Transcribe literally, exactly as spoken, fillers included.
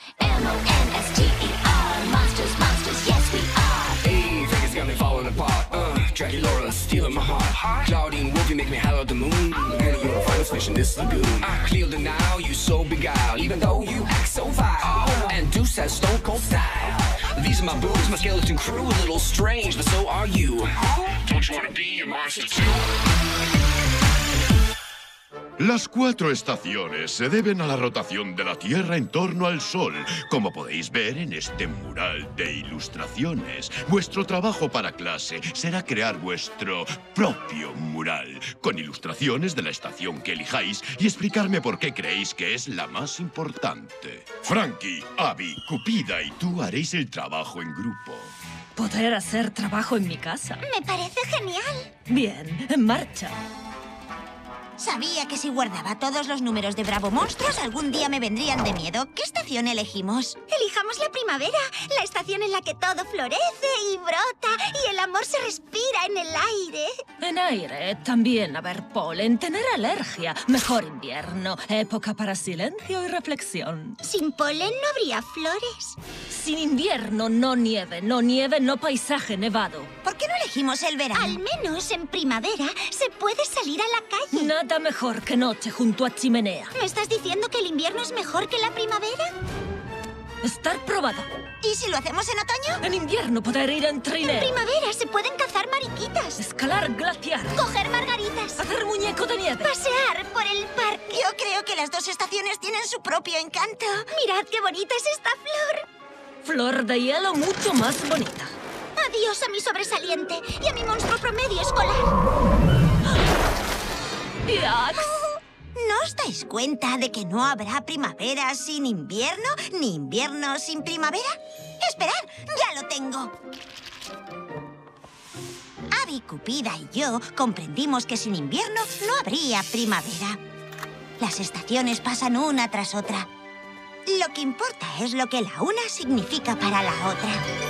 M O N S T E R. Monsters, monsters, yes we are. Hey, Vegas got me falling apart. Uh, Draculaura stealing my heart. Claudine Wolfie make me howl at the moon. And you're a finest fish in this lagoon. I clear the now, you so beguiled. Even though you act so vile. And Deuce has stone cold style. These are my boobs, my skeleton crew. A little strange, but so are you. Don't you wanna be a monster too? Las cuatro estaciones se deben a la rotación de la Tierra en torno al Sol, como podéis ver en este mural de ilustraciones. Vuestro trabajo para clase será crear vuestro propio mural, con ilustraciones de la estación que elijáis y explicarme por qué creéis que es la más importante. Frankie, Abby, Cupida y tú haréis el trabajo en grupo. Poder hacer trabajo en mi casa. Me parece genial. Bien, en marcha. Sabía que si guardaba todos los números de Bravo Monstruos, algún día me vendrían de miedo. ¿Qué estación elegimos? Elijamos la primavera, la estación en la que todo florece y brota y el amor se respira en el aire. En aire, también haber polen, tener alergia. Mejor invierno, época para silencio y reflexión. Sin polen no habría flores. Sin invierno, no nieve, no nieve, no paisaje nevado. ¿Por qué no elegimos el verano? Al menos en primavera se puede salir a la calle. Nada mejor que noche junto a chimenea. ¿Me estás diciendo que el invierno es mejor que la primavera? Estar probado. ¿Y si lo hacemos en otoño? En invierno poder ir en trineo. En primavera se pueden cazar mariquitas. Escalar glaciar. Coger margaritas. Hacer muñeco de nieve. Pasear por el parque. Yo creo que las dos estaciones tienen su propio encanto. Mirad qué bonita es esta flor. Flor de hielo mucho más bonita. Adiós a mi sobresaliente y a mi monstruo promedio escolar. ¡Yax! ¿No os dais cuenta de que no habrá primavera sin invierno, ni invierno sin primavera? ¡Esperad! ¡Ya lo tengo! Abby, Cupida y yo comprendimos que sin invierno no habría primavera. Las estaciones pasan una tras otra. Lo que importa es lo que la una significa para la otra.